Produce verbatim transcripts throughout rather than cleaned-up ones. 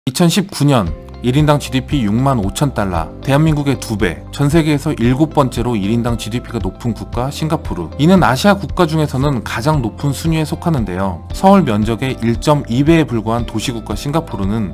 이천십구 년 일 인당 지디피 육만 오천 달러, 대한민국의 두 배, 전 세계에서 일곱 번째로 일 인당 지디피가 높은 국가 싱가포르. 이는 아시아 국가 중에서는 가장 높은 순위에 속하는데요. 서울 면적의 일 점 이 배에 불과한 도시국가 싱가포르는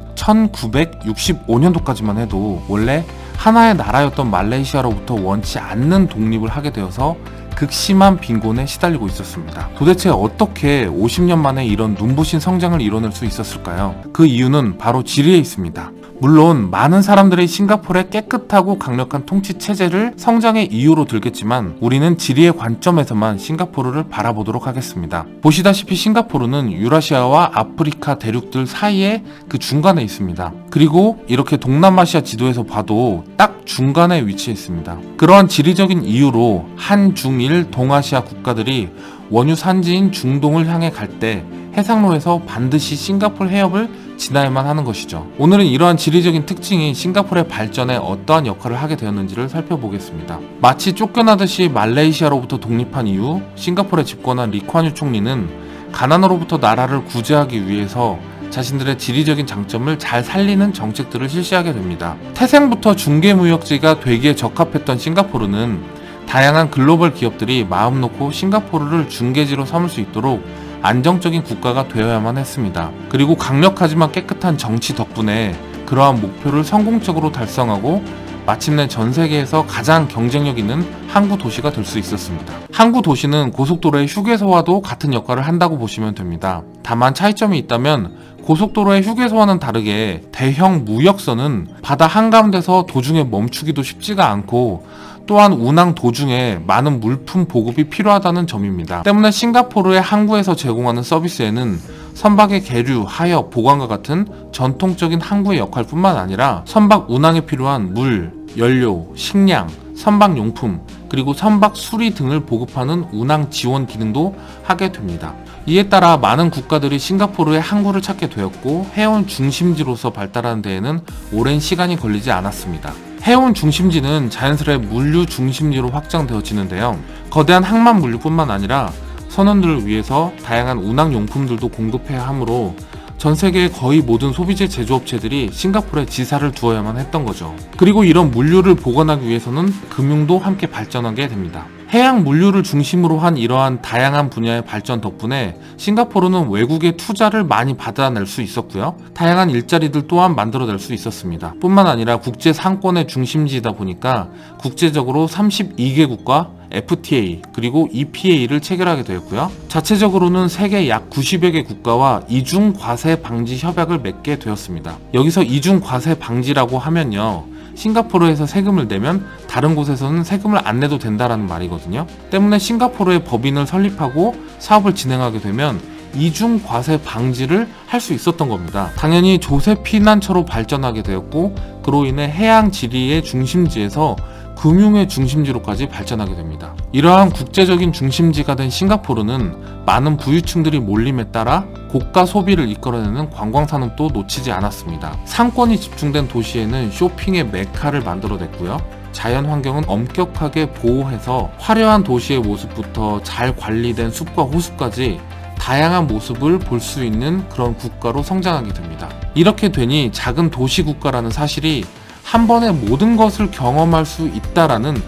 천구백육십오 년도까지만 해도 원래 하나의 나라였던 말레이시아로부터 원치 않는 독립을 하게 되어서 극심한 빈곤에 시달리고 있었습니다. 도대체 어떻게 오십 년 만에 이런 눈부신 성장을 이뤄낼 수 있었을까요? 그 이유는 바로 지리에 있습니다. 물론 많은 사람들이 싱가포르의 깨끗하고 강력한 통치 체제를 성장의 이유로 들겠지만 우리는 지리의 관점에서만 싱가포르를 바라보도록 하겠습니다. 보시다시피 싱가포르는 유라시아와 아프리카 대륙들 사이에 그 중간에 있습니다. 그리고 이렇게 동남아시아 지도에서 봐도 딱 중간에 위치해 있습니다. 그러한 지리적인 이유로 한, 중, 일 동아시아 국가들이 원유 산지인 중동을 향해 갈 때 해상로에서 반드시 싱가포르 해협을 지나야만 하는 것이죠. 오늘은 이러한 지리적인 특징이 싱가포르의 발전에 어떠한 역할을 하게 되었는지를 살펴보겠습니다. 마치 쫓겨나듯이 말레이시아로부터 독립한 이후 싱가포르에 집권한 리쿠안유 총리는 가난으로부터 나라를 구제하기 위해서 자신들의 지리적인 장점을 잘 살리는 정책들을 실시하게 됩니다. 태생부터 중개무역지가 되기에 적합했던 싱가포르는 다양한 글로벌 기업들이 마음 놓고 싱가포르를 중개지로 삼을 수 있도록 안정적인 국가가 되어야만 했습니다. 그리고 강력하지만 깨끗한 정치 덕분에 그러한 목표를 성공적으로 달성하고 마침내 전 세계에서 가장 경쟁력 있는 항구 도시가 될 수 있었습니다. 항구 도시는 고속도로의 휴게소와도 같은 역할을 한다고 보시면 됩니다. 다만 차이점이 있다면 고속도로의 휴게소와는 다르게 대형 무역선은 바다 한가운데서 도중에 멈추기도 쉽지가 않고 또한 운항 도중에 많은 물품 보급이 필요하다는 점입니다. 때문에 싱가포르의 항구에서 제공하는 서비스에는 선박의 계류, 하역, 보관과 같은 전통적인 항구의 역할뿐만 아니라 선박 운항에 필요한 물, 연료, 식량, 선박용품, 그리고 선박 수리 등을 보급하는 운항 지원 기능도 하게 됩니다. 이에 따라 많은 국가들이 싱가포르의 항구를 찾게 되었고 해운 중심지로서 발달하는 데에는 오랜 시간이 걸리지 않았습니다. 해운 중심지는 자연스레 물류 중심지로 확장되어지는데요. 거대한 항만 물류뿐만 아니라 선원들을 위해서 다양한 운항용품들도 공급해야 하므로 전 세계의 거의 모든 소비재 제조업체들이 싱가포르에 지사를 두어야만 했던 거죠. 그리고 이런 물류를 보관하기 위해서는 금융도 함께 발전하게 됩니다. 해양 물류를 중심으로 한 이러한 다양한 분야의 발전 덕분에 싱가포르는 외국의 투자를 많이 받아낼 수 있었고요. 다양한 일자리들 또한 만들어낼 수 있었습니다. 뿐만 아니라 국제 상권의 중심지이다 보니까 국제적으로 삼십이 개국과 에프티에이 그리고 이피에이를 체결하게 되었고요. 자체적으로는 세계 약 구십여 개 국가와 이중 과세 방지 협약을 맺게 되었습니다. 여기서 이중 과세 방지라고 하면요, 싱가포르에서 세금을 내면 다른 곳에서는 세금을 안 내도 된다라는 말이거든요. 때문에 싱가포르의 법인을 설립하고 사업을 진행하게 되면 이중 과세 방지를 할 수 있었던 겁니다. 당연히 조세 피난처로 발전하게 되었고 그로 인해 해양 지리의 중심지에서 금융의 중심지로까지 발전하게 됩니다. 이러한 국제적인 중심지가 된 싱가포르는 많은 부유층들이 몰림에 따라 고가 소비를 이끌어내는 관광산업도 놓치지 않았습니다. 상권이 집중된 도시에는 쇼핑의 메카를 만들어냈고요. 자연환경은 엄격하게 보호해서 화려한 도시의 모습부터 잘 관리된 숲과 호수까지 다양한 모습을 볼 수 있는 그런 국가로 성장하게 됩니다. 이렇게 되니 작은 도시 국가라는 사실이 한 번에 모든 것을 경험할 수 있다라는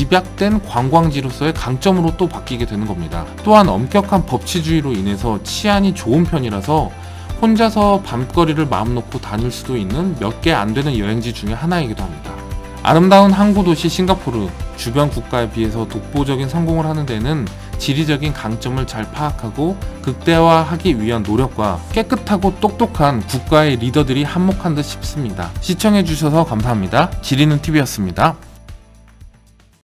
집약된 관광지로서의 강점으로 또 바뀌게 되는 겁니다. 또한 엄격한 법치주의로 인해서 치안이 좋은 편이라서 혼자서 밤거리를 마음 놓고 다닐 수도 있는 몇 개 안 되는 여행지 중에 하나이기도 합니다. 아름다운 항구도시 싱가포르, 주변 국가에 비해서 독보적인 성공을 하는 데는 지리적인 강점을 잘 파악하고 극대화하기 위한 노력과 깨끗하고 똑똑한 국가의 리더들이 한몫한 듯 싶습니다. 시청해주셔서 감사합니다. 지리는 티비였습니다.